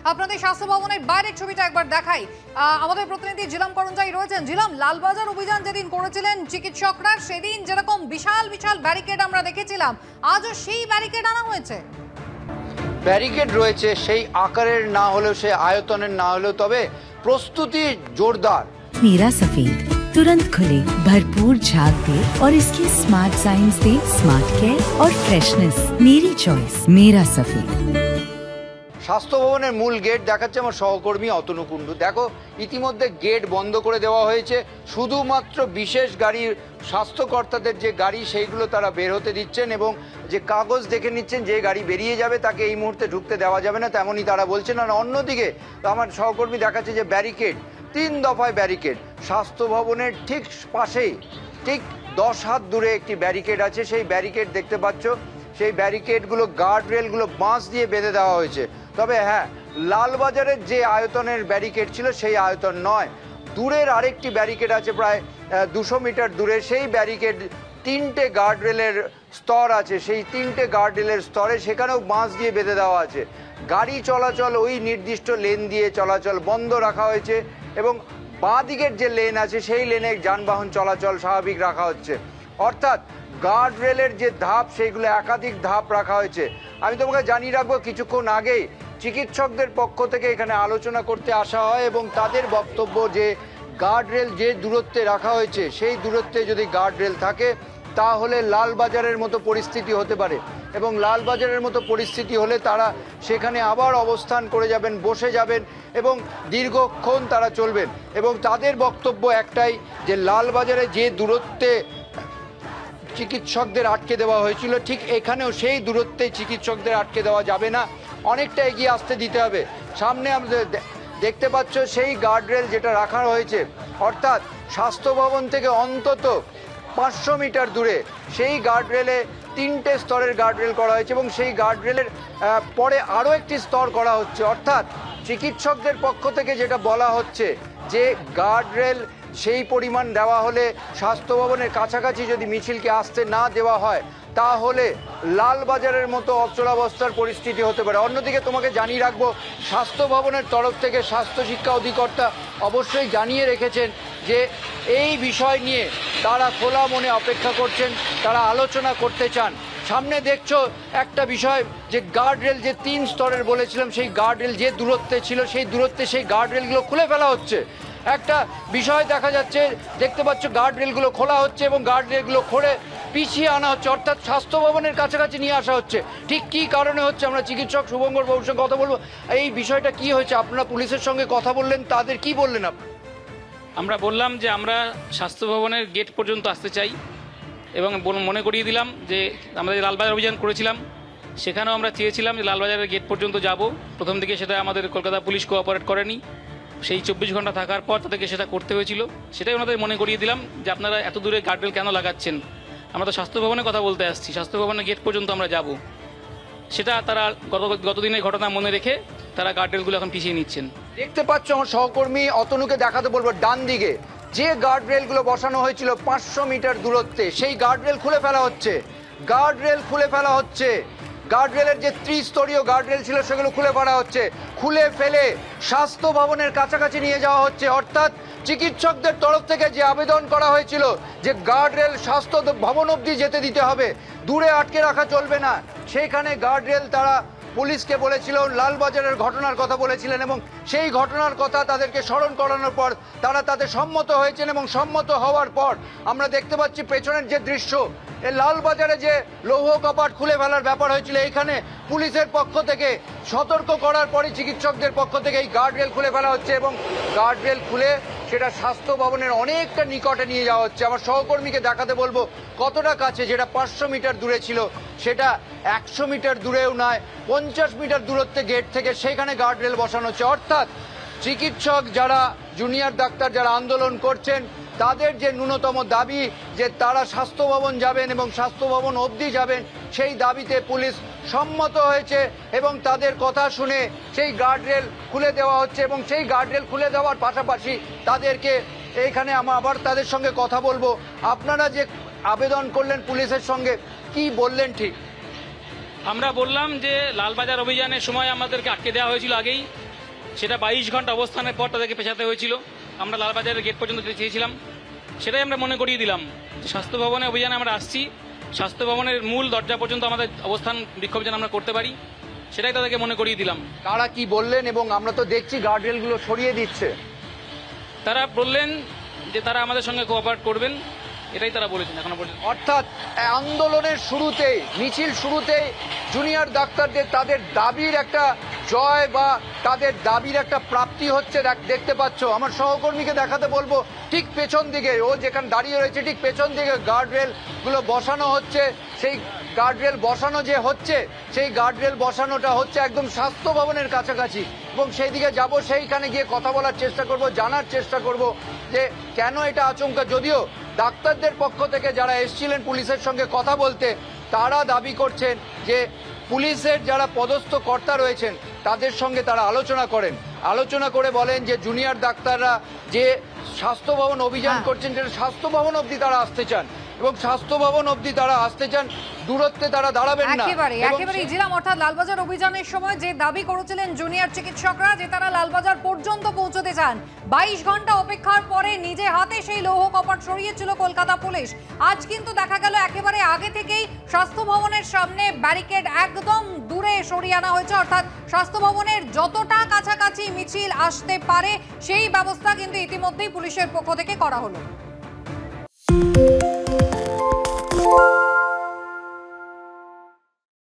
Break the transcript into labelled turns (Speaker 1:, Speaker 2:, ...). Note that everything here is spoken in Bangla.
Speaker 1: আপনাদের স্বাস্থ্য ভবনের বাইরের ছবিটা একবার দেখাই। আমাদের প্রতিনিধি জিলাম করঞ্জাই রয়েছেন। জিলাম, লালবাজার অভিযান যেদিন করেছিলেন চিকিৎসকরা, সেদিন যেরকম বিশাল বিশাল ব্যারিকেড আমরা দেখেছিলাম, আজও সেই ব্যারিকেড আনা হয়েছে।
Speaker 2: ব্যারিকেড রয়েছে, সেই আকারের না হলেও সেই আয়তনের না হলেও, তবে প্রস্তুতি জোরদার।
Speaker 3: मीरा सफेद तुरंत खुले, भरपूर झाग दे और इसकी स्मार्ट साइंस दे स्मार्ट केयर और फ्रेशनेस। मेरी चॉइस मेरा सफेद।
Speaker 2: স্বাস্থ্য ভবনের মূল গেট দেখাচ্ছে আমার সহকর্মী অতনু কুণ্ডু। দেখো, ইতিমধ্যে গেট বন্ধ করে দেওয়া হয়েছে, শুধুমাত্র বিশেষ গাড়ির স্বাস্থ্যকর্তাদের যে গাড়ি সেইগুলো তারা বের হতে দিচ্ছেন এবং যে কাগজ দেখে নিচ্ছেন যে গাড়ি বেরিয়ে যাবে তাকে এই মুহূর্তে ঢুকতে দেওয়া যাবে না, তেমনই তারা বলছেন। আর অন্যদিকে আমার সহকর্মী দেখাচ্ছে যে ব্যারিকেড, 3 দফায় ব্যারিকেড। স্বাস্থ্য ভবনের ঠিক পাশেই, ঠিক 10 হাত দূরে একটি ব্যারিকেড আছে। সেই ব্যারিকেড দেখতে পাচ্ছ, সেই ব্যারিকেডগুলো, গার্ড রেলগুলো বাঁশ দিয়ে বেঁধে দেওয়া হয়েছে। তবে হ্যাঁ, লালবাজারের যে আয়তনের ব্যারিকেড ছিল সেই আয়তন নয়, দূরের আরেকটি ব্যারিকেড আছে প্রায় 200 মিটার দূরে। সেই ব্যারিকেড 3টে গার্ড রেলের স্তর আছে, সেই 3টে গার্ড রেলের স্তরে সেখানেও বাঁশ দিয়ে বেঁধে দেওয়া আছে। গাড়ি চলাচল ওই নির্দিষ্ট লেন দিয়ে চলাচল বন্ধ রাখা হয়েছে এবং বাঁ দিকের যে লেন আছে সেই লেনে যানবাহন চলাচল স্বাভাবিক রাখা হচ্ছে। অর্থাৎ গার্ড রেলের যে ধাপ সেইগুলো একাধিক ধাপ রাখা হয়েছে। আমি তোমাকে জানিয়ে রাখবো, কিছুক্ষণ আগেই চিকিৎসকদের পক্ষ থেকে এখানে আলোচনা করতে আসা হয় এবং তাদের বক্তব্য যে গার্ড রেল যে দূরত্বে রাখা হয়েছে সেই দূরত্বে যদি গার্ড রেল থাকে তাহলে লালবাজারের মতো পরিস্থিতি হতে পারে এবং লালবাজারের মতো পরিস্থিতি হলে তারা সেখানে আবার অবস্থান করে যাবেন, বসে যাবেন এবং দীর্ঘক্ষণ তারা চলবেন। এবং তাদের বক্তব্য একটাই, যে লালবাজারে যে দূরত্বে চিকিৎসকদের আটকে দেওয়া হয়েছিল ঠিক এখানেও সেই দূরত্বে চিকিৎসকদের আটকে দেওয়া যাবে না, অনেকটা এগিয়ে আসতে দিতে হবে। সামনে আমাদের দেখতে পাচ্ছ সেই গার্ডরেল যেটা রাখা হয়েছে, অর্থাৎ স্বাস্থ্য ভবন থেকে অন্তত 500 মিটার দূরে সেই গার্ডরেলে 3টে স্তরের গার্ডরেল করা হয়েছে এবং সেই গার্ডরেলের পরে আরও একটি স্তর করা হচ্ছে। অর্থাৎ চিকিৎসকদের পক্ষ থেকে যেটা বলা হচ্ছে যে গার্ডরেল সেই পরিমাণ দেওয়া হলে স্বাস্থ্য ভবনের কাছাকাছি যদি মিছিলকে আসতে না দেওয়া হয় তাহলে লালবাজারের মতো অচলাবস্থার পরিস্থিতি হতে পারে। অন্যদিকে তোমাকে জানিয়ে রাখবো, স্বাস্থ্য ভবনের তরফ থেকে স্বাস্থ্য শিক্ষা অধিকর্তা অবশ্যই জানিয়ে রেখেছেন যে এই বিষয় নিয়ে তারা খোলা মনে অপেক্ষা করছেন, তারা আলোচনা করতে চান। সামনে দেখছো একটা বিষয়, যে গার্ডরেল যে 3 স্তরের বলেছিলাম সেই গার্ডরেল যে দূরত্বে ছিল সেই দূরত্বে সেই গার্ডরেলগুলো খুলে ফেলা হচ্ছে। একটা বিষয় দেখা যাচ্ছে, দেখতে পাচ্ছ গার্ড রেলগুলো খোলা হচ্ছে এবং গার্ড রেলগুলো খুলে পিছিয়ে আনা হচ্ছে, অর্থাৎ স্বাস্থ্য ভবনের কাছাকাছি নিয়ে আসা হচ্ছে। ঠিক কী কারণে হচ্ছে আমরা চিকিৎসক শুভঙ্কর বাবুর সঙ্গে কথা বলবো। এই বিষয়টা কি হয়েছে, আপনারা পুলিশের সঙ্গে কথা বললেন, তাদের কি বললেন আপনি?
Speaker 4: আমরা বললাম যে আমরা স্বাস্থ্য ভবনের গেট পর্যন্ত আসতে চাই এবং মনে করিয়ে দিলাম যে আমরা যে লালবাজার অভিযান করেছিলাম সেখানেও আমরা চেয়েছিলাম যে লালবাজারের গেট পর্যন্ত যাব। প্রথম দিকে সেটা আমাদের কলকাতা পুলিশ কোঅপারেট করেনি, সেই 24 ঘন্টা থাকার পর তাদেরকে সেটা করতে হয়েছিল। সেটাই ওনাদের মনে করিয়ে দিলাম যে আপনারা এত দূরে গার্ডরেল কেন লাগাচ্ছেন, আমরা তো স্বাস্থ্য ভবনে কথা বলতে আসছি, স্বাস্থ্য ভবনের গেট পর্যন্ত আমরা যাব। সেটা তারা গতদিনের ঘটনা মনে রেখে তারা গার্ডরেলগুলো এখন পিছিয়ে নিচ্ছেন।
Speaker 2: দেখতে পাচ্ছ, আমার সহকর্মী অতনুকে দেখাতে বলবো, ডান দিকে যে গার্ড রেলগুলো বসানো হয়েছিল 500 মিটার দূরত্বে সেই গার্ড রেল খুলে ফেলা হচ্ছে। গার্ড রেল খুলে ফেলা হচ্ছে, গার্ড রেলের যে ত্রিস্তরীয় গার্ড রেল ছিল সেগুলো খুলে ফেলা হচ্ছে, খুলে ফেলে স্বাস্থ্য ভবনের কাছাকাছি নিয়ে যাওয়া হচ্ছে। অর্থাৎ চিকিৎসকদের তরফ থেকে যে আবেদন করা হয়েছিল যে গার্ড রেল স্বাস্থ্য ভবন অবধি যেতে দিতে হবে, দূরে আটকে রাখা চলবে না, সেইখানে গার্ড রেল তারা পুলিশকে বলেছিল, লালবাজারের ঘটনার কথা বলেছিলেন এবং সেই ঘটনার কথা তাদেরকে স্মরণ করানোর পর তারা তাতে সম্মত হয়েছেন এবং সম্মত হওয়ার পর আমরা দেখতে পাচ্ছি পেছনের যে দৃশ্য, এই লালবাজারে যে লৌহ কপাট খুলে ফেলার ব্যাপার হয়েছিল, এইখানে পুলিশের পক্ষ থেকে সতর্ক করার পরই চিকিৎসকদের পক্ষ থেকে এই গার্ড রেল খুলে ফেলা হচ্ছে এবং গার্ড রেল খুলে সেটা স্বাস্থ্য ভবনের অনেকটা নিকটে নিয়ে যাওয়া হচ্ছে। আমার সহকর্মীকে দেখাতে বলবো কতটা কাছে, যেটা 500 মিটার দূরে ছিল সেটা 100 মিটার দূরেও নয়, 50 মিটার দূরত্বে গেট থেকে সেখানে গার্ড রেল বসানো হচ্ছে। অর্থাৎ চিকিৎসক যারা, জুনিয়র ডাক্তার যারা আন্দোলন করছেন, তাদের যে ন্যূনতম দাবি যে তারা স্বাস্থ্য ভবন যাবেন এবং স্বাস্থ্য ভবন অবধি যাবেন, সেই দাবিতে পুলিশ সম্মত হয়েছে এবং তাদের কথা শুনে সেই গার্ড রেল খুলে দেওয়া হচ্ছে এবং সেই গার্ড রেল খুলে দেওয়ার পাশাপাশি তাদেরকে এইখানে আবার তাদের সঙ্গে কথা বলবো। আপনারা যে আবেদন করলেন পুলিশের সঙ্গে, কি বললেন? ঠিক
Speaker 4: আমরা বললাম যে লালবাজার অভিযানের সময় আমাদেরকে আটকে দেওয়া হয়েছিল আগেই, সেটা 22 ঘন্টা অবস্থানের পর তাদেরকে পেছাতে হয়েছিল। আমরা লালবাজারের গেট পর্যন্ত চেয়েছিলাম, সেটাই আমরা মনে করিয়ে দিলাম যে স্বাস্থ্য ভবনে অভিযানে আমরা আসছি, স্বাস্থ্য ভবনের মূল দরজা পর্যন্ত আমাদের অবস্থান বিক্ষোভ যেন আমরা করতে পারি, সেটাই তাদেরকে মনে করিয়ে দিলাম।
Speaker 2: তারা কি বললেন? এবং আমরা তো দেখছি গার্ডরেলগুলো সরিয়ে দিচ্ছে।
Speaker 4: তারা বললেন যে তারা আমাদের সঙ্গে কোঅপারেট করবেন, এটাই তারা বলেছেন এখনো পর্যন্ত।
Speaker 2: অর্থাৎ আন্দোলনের শুরুতেই, মিছিল শুরুতেই জুনিয়র ডাক্তারদের তাদের দাবির একটা জয় বা তাদের দাবির একটা প্রাপ্তি হচ্ছে দেখতে পাচ্ছ। আমার সহকর্মীকে দেখাতে বলবো, ঠিক পেছন দিকে, ও যেখানে দাঁড়িয়ে রয়েছে ঠিক পেছন দিকে গার্ডরেল গুলো বসানো হচ্ছে। সেই গার্ডরেল বসানো যে হচ্ছে, সেই গার্ডরেল বসানোটা হচ্ছে একদম স্বাস্থ্য ভবনের কাছাকাছি, এবং সেই দিকে যাব, সেইখানে গিয়ে কথা বলার চেষ্টা করব, জানার চেষ্টা করব যে কেন এটা আচমকা। যদিও ডাক্তারদের পক্ষ থেকে যারা এসেছিলেন পুলিশের সঙ্গে কথা বলতে, তারা দাবি করছেন যে পুলিশের যারা পদস্থ কর্তা রয়েছেন তাদের সঙ্গে তারা আলোচনা করে বলেন যে জুনিয়র ডাক্তাররা যে স্বাস্থ্য ভবন অভিযান করছেন, সেটা স্বাস্থ্য ভবন অবধি তারা আসতে চান, এবং স্বাস্থ্য ভবন অবধি তারা আসতে চান, দূরত্বে তারা দাঁড়াবেন না।
Speaker 1: একেবারে জিলাম, অর্থাৎ লালবাজার অভিযানের সময় যে দাবি করেছিলেন জুনিয়র চিকিৎসকরা যে তারা লালবাজার পর্যন্ত পৌঁছতে চান, 22 ঘন্টা অপেক্ষার পরে নিজে হাতে সেই লৌহ কপাট সরিয়েছিল কলকাতা পুলিশ। আজ কিন্তু দেখা গেল একেবারে আগে থেকেই স্বাস্থ্য ভবনের সামনে ব্যারিকেড একদম দূরে সরিয়ে আনা হয়েছে, অর্থাৎ স্বাস্থ্য ভবনের যতটা কাছাকাছি মিছিল আসতে পারে সেই ব্যবস্থা কিন্তু ইতিমধ্যেই পুলিশের পক্ষ থেকে করা হলো।